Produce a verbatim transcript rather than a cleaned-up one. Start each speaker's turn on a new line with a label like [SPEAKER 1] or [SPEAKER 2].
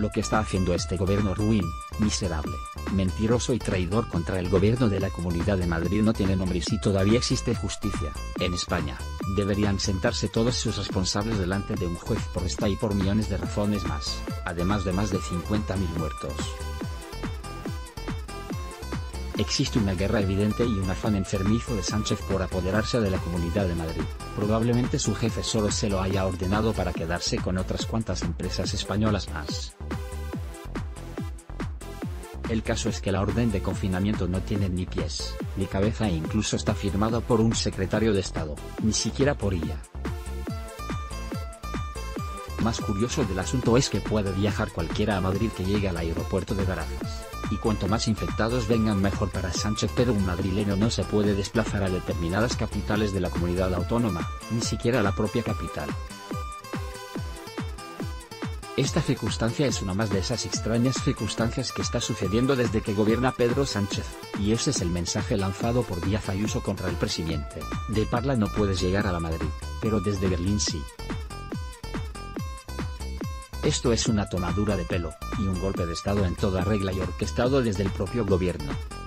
[SPEAKER 1] lo que está haciendo este gobierno ruin, miserable, mentiroso y traidor contra el gobierno de la Comunidad de Madrid no tiene nombre y si todavía existe justicia, en España, deberían sentarse todos sus responsables delante de un juez por esta y por millones de razones más, además de más de cincuenta mil muertos. Existe una guerra evidente y un afán enfermizo de Sánchez por apoderarse de la Comunidad de Madrid. Probablemente su jefe solo se lo haya ordenado para quedarse con otras cuantas empresas españolas más. El caso es que la orden de confinamiento no tiene ni pies, ni cabeza e incluso está firmada por un secretario de Estado, ni siquiera por ella. Más curioso del asunto es que puede viajar cualquiera a Madrid que llegue al aeropuerto de Barajas, y cuanto más infectados vengan mejor para Sánchez, pero un madrileño no se puede desplazar a determinadas capitales de la comunidad autónoma, ni siquiera a la propia capital. Esta circunstancia es una más de esas extrañas circunstancias que está sucediendo desde que gobierna Pedro Sánchez, y ese es el mensaje lanzado por Díaz Ayuso contra el presidente. De Parla no puedes llegar a la Madrid, pero desde Berlín sí. Esto es una tomadura de pelo, y un golpe de Estado en toda regla y orquestado desde el propio gobierno.